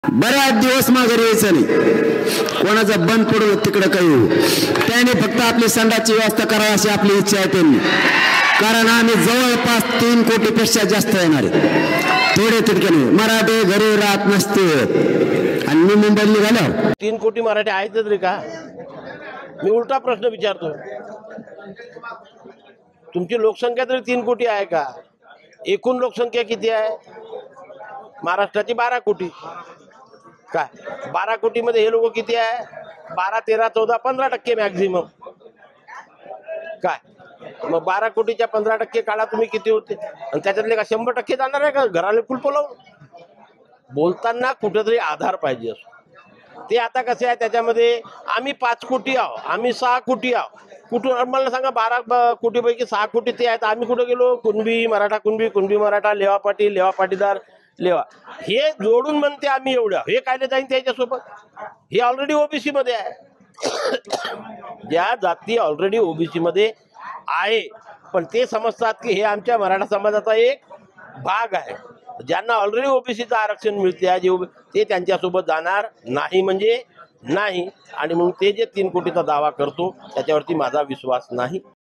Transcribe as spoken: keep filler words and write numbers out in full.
बराच दिवस माघारी यायचं नाही, कोणाचं बंद पडू तिकडे काही होऊ, त्याने फक्त आपली संडासची व्यवस्था करावी अशी आपली इच्छा आहे त्यांनी. कारण आम्ही जवळपास तीन कोटी पेक्षा जास्त येणार आहे. थोडे तितके नाही, मराठे घरी राहत नसते आणि मी मुंबईत निघालो. तीन कोटी मराठी आहेत तरी का? मी उलटा प्रश्न विचारतो, तुमची लोकसंख्या तरी तीन कोटी आहे का? एकूण लोकसंख्या किती आहे महाराष्ट्राची? बारा कोटी. काय बारा कोटी मध्ये हे लोक किती आहे? बारा तेरा चौदा पंधरा टक्के मॅक्झिमम. काय मग बारा कोटीच्या पंधरा टक्के काढा तुम्ही किती होते, आणि त्याच्यातले का शंभर टक्के जाणार आहे का घराला कुलप लावून? बोलताना कुठेतरी आधार पाहिजे असो. ते आता कसे आहे, त्याच्यामध्ये आम्ही पाच कोटी आहो, आम्ही सहा कोटी आहो. कुठून मला सांगा? बारा कोटी पैकी सहा कोटी ते आहेत. आम्ही कुठे गेलो? कुणबी मराठा कुणबी, कुणबी मराठा, लेवा पाटील, लेवा पाटीदार, लेवा, हे जोडून म्हणते आम्ही एवढं. हे कायले जाईन त्याच्यासोबत? हे ऑलरेडी ओबीसी मध्ये आहे. ज्या जाती ऑलरेडी ओबीसी मध्ये आहे, पण ते समजतात की हे आमच्या मराठा समाजाचा एक भाग आहे. ज्यांना ऑलरेडी ओबीसीचं आरक्षण मिळते जे ते त्यांच्यासोबत जाणार नाही म्हणजे नाही. आणि म्हणून ते जे तीन कोटीचा दावा करतो त्याच्यावरती माझा विश्वास नाही.